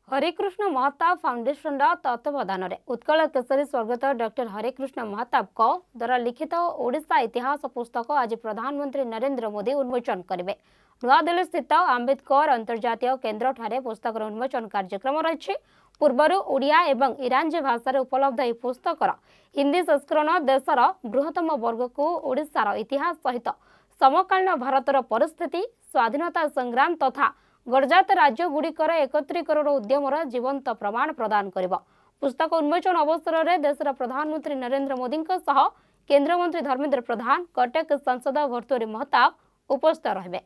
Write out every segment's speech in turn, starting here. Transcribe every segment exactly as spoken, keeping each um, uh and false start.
Harikrishna Mahtab foundation तत्वावधान में उत्कल केसरी स्वर्गत डॉक्टर हरिकृष्ण महताब द्वारा लिखित ओडिशा इतिहास पुस्तक आज प्रधानमंत्री नरेंद्र मोदी उन्मोचन करेंगे। नुआदिल्ली स्थित आंबेडकर अंतर्जातीय केन्द्र ठारे पुस्तक उन्मोचन कार्यक्रम रही। पूर्वर ओडिया एवं इरांजी भाषा उपलब्ध यह पुस्तकर हिंदी संस्करण देशर बृहत्तम वर्ग को ओडिशार इतिहास सहित समकालीन भारतर परिस्थिति स्वाधीनता संग्राम तथा गणजात राज्य गुड़िकर एकत्रीकरण उद्यमर जीवंत प्रमाण प्रदान करिब। पुस्तक उन्मोचन अवसर में देशर प्रधानमंत्री नरेंद्र मोदी सह केंद्र मंत्री धर्मेंद्र प्रधान कटक सांसद भर्तृहरि महताब उपस्थित रहिबे।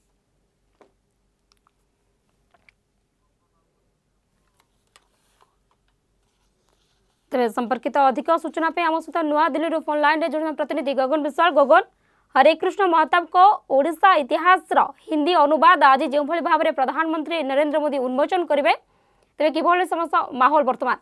तेज संपर्कित अधिक सूचना पे आम सहित नुआ दिल्ली फोन लाइन रे जोड़ना प्रतिनिधि गगन विशाल। गगन, हरिकृष्ण महताब को ओडिशा इतिहास हिंदी अनुवाद आज जो भाव में प्रधानमंत्री नरेंद्र मोदी उन्मोचन करेंगे, तेज कि समस्त माहौल वर्तमान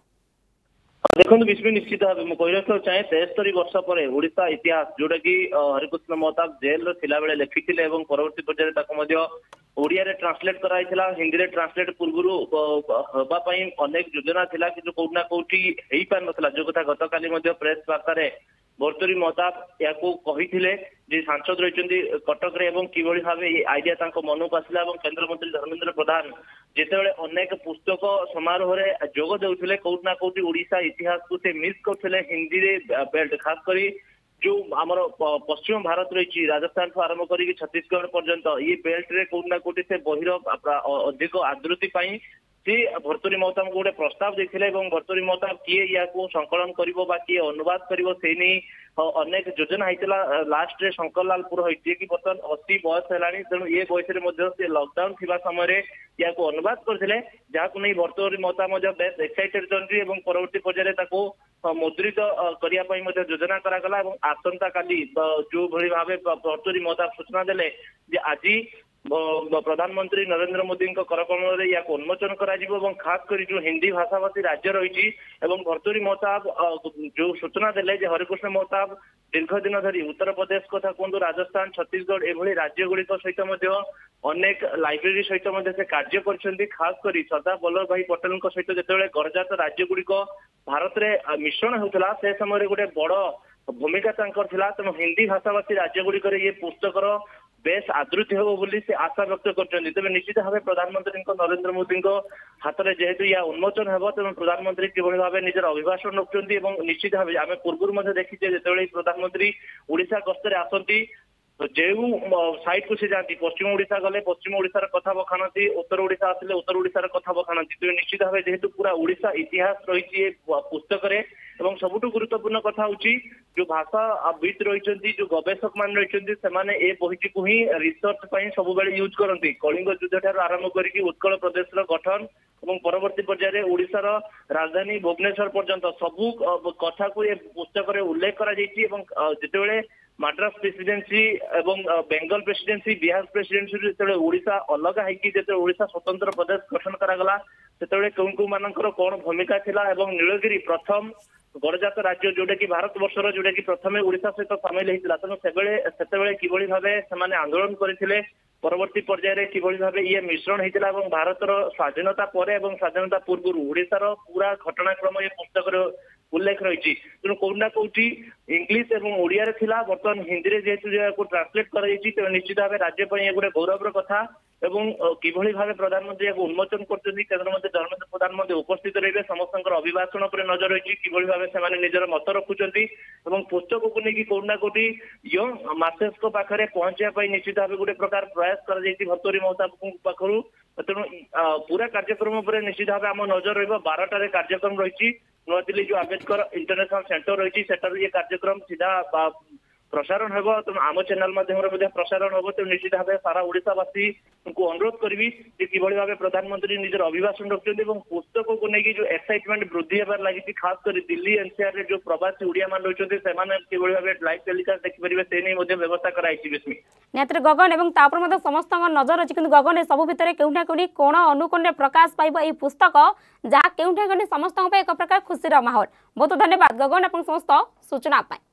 देखो विश्व निश्चित भाव मुझे कही रखा चाहे तेस्तरी वर्ष पर ओडिशा इतिहास जोटा कि हरिकृष्ण महताब जेल थिला बेले लिखिथिले एवं परवर्ती पर्याय ओडिया रे ट्रांसलेट कराइथिला हिंदी रे ट्रांसलेट पूर्वरु हबा पई अनेक योजना थिला कि कोउना कोउठी हेई पार नथला। जो कथा गतकाली मध्ये प्रेस वार्ता रे भर्तृहरि महताब याको कहिथिले जे सांसद रहिचंदी कटक रे एवं किभଳି भाबे ए आइडिया तांको मनक आसिला एवं केंद्र मंत्री धर्मेंद्र प्रधान जेतेबेले अनेक पुस्तक समारोह रे जोग देउथिले कोउना कोउठी ओडिशा इतिहास को से मिस करथिले हिंदी रे बेल्ट खास करी जो आमर पश्चिम भारत रही राजस्थान ठू आरंभ कर छत्तीसगढ़ पर्यंत ये बेल्ट रे कोउना कोउठी से बहिर अधिक आदृति पाई सी भर्तृहरि महताब को गोटे प्रस्ताव देथिले एवं भर्तृहरि महताब किए या संकलन करिवो बा किए अनुवाद करिवो से नहीं अनेक योजना होता। लास्ट रे शंकर लाल पुरोहित कि बर्तमान अस्सी बयस है तेणु ये बयस लॉकडाउन थिबा समय या अनुवाद करते जहां नहीं भर्तृहरि महताब बेस एक्साइटेड चलती परवर्ती पर्याय मुद्रित करने योजना करागला। आसंता काली जो भली भाव भर्तृहरि महताब सूचना देले आज प्रधानमंत्री नरेंद्र मोदी करकमल या उन्मोचन करा खास कर जो हिंदी भाषाभाषी राज्य रही भर्तृहरि महताब जो सूचना देले हरिकृष्ण महताब दीर्घ दिन धरी उत्तर प्रदेश कथा कहतु राजस्थान छत्तीसगढ़ एभली राज्य गुड़िक सहित अनेक लाइब्रेरी सहित से कार्य कर खास कर सरदार वल्लभ भाई पटेल सहित जिते गणजात राज्य गुड़िक भारत में मिश्रण होता से समय गोटे बड़ भूमिका तेणु हिंदी भाषाभाषी राज्य गुड़िक ये पुस्तकर बेस आदृति हो बोली से आशा व्यक्त कर तेज निश्चित भाव प्रधानमंत्री नरेंद्र मोदी हाथ में जेहेतु या उन्मोचन हो तेणु प्रधानमंत्री किभली भाव निजर अभिभाषण रखुच्च निश्चित भाव आम पूर्व देखीचे जो प्रधानमंत्री ओडिशा गस्तर आसती जो साइड को से जाती पश्चिम ओडिशा गले पश्चिम ओडिशार कथा बखाणती उत्तर ओडिशा आसिले उत्तर ओडिशार कथा बखाणती तेज निश्चित भाव जेहेतु पूरा ओडिशा इतिहास रही पुस्तक एवं सबुठ गुरुत्वपूर्ण कथा हूँ जो भाषाविद रही जो गवेषक मान रही से बही को ही रिसर्च सब यूज करती कलिंग युद्ध ठार आरंभ करके उत्कल प्रदेश गठन और परवर्ती पर्याय ओडिशार राजधानी भुवनेश्वर पर्यंत सबू कथा को ये पुस्तक उल्लेख कर मद्रास प्रेसिडेंसी एवं बेंगल प्रेसिडेंसी बिहार प्रेसिडेंसी जो ओडिशा अलग है ओडिशा स्वतंत्र प्रदेश गठन करागला से कौन कौ मानकर कौन भूमिका थिला एवं नीलगिरी प्रथम गणजात राज्य जोटा कि भारत वर्षर जोटा कि प्रथम ओडिशा सहित सामिल होता तेणु से किभली भाव से आंदोलन करते परवर्ती पर्याय किभली भाव ये मिश्रण होता और भारतर स्वाधीनता पर स्वाधीनता पूर्व ओडिशार पूरा घटनाक्रम ये पुस्तक उल्लेख रही तेणु कौना कौटी इंग्लीश और ओडिया थिला बर्तमान हिंदी में जेहेतु ट्रांसलेट कर निश्चित भाव राज्य पर गोटे गौरवर कथा एवं किभली भाव प्रधानमंत्री उन्मोचन कर केंद्र मंत्री धर्मेंद्र प्रधान उपस्थित रहे समस्त अभिभाषण पर नजर रही किभली भाव से निजर मत रखुच्च पुस्तक को लेकिन कौना कौटी यंग मासेस पाखे पहुंचाई निश्चित भाव गोटे प्रकार प्रयास कर भर्तृहरि महताब पाखु तेणु पूरा कार्यक्रम पर निश्चित भाव आम नजर रही बारटार कार्यक्रम रही नुआ दिल्ली जो आंबेडकर इंटरनेशनल सेंटर रही ये कार्यक्रम सीधा प्रसारण हम तेणु आम चैनल माध्यम प्रसारण हम तेणु निश्चित भाव सारा ओडिशावासी को अनुरोध करी किभली भाव प्रधानमंत्री निजर अभिभाषण रखुच्च पुस्तक को लेकिन जो एक्साइटमेंट वृद्धि होबार लगी खास कर दिल्ली एनसीआर रे जो प्रवासी ओडिया मान रही किभली भाव लाइव टेलीकास्ट देखिपारे से नहीं व्यवस्था कराई गगन और तापर समस्त नजर अच्छी कि गगन सब भितर केउठा केउठी कोण अनुकोण प्रकाश पाइब यह पुस्तक जहाँ केउठा केउठी समस्त एक प्रकार खुशी माहौल। बहुत धन्यवाद गगन समस्त सूचना पाई।